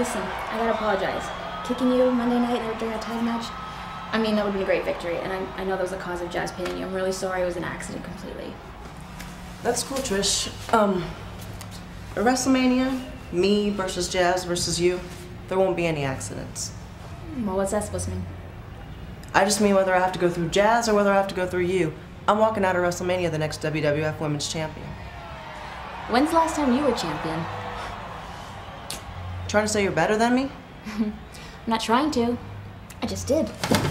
listen, I gotta apologize. Kicking you Monday night during a tag match, I mean, that would have been a great victory, and I know that was the cause of Jazz pinning you. I'm really sorry it was an accident completely. That's cool, Trish. At WrestleMania, me versus Jazz versus you, there won't be any accidents. Well, what's that supposed to mean? I just mean whether I have to go through Jazz or whether I have to go through you. I'm walking out of WrestleMania the next WWF Women's Champion. When's the last time you were champion? Trying to say you're better than me? I'm not trying to. I just did.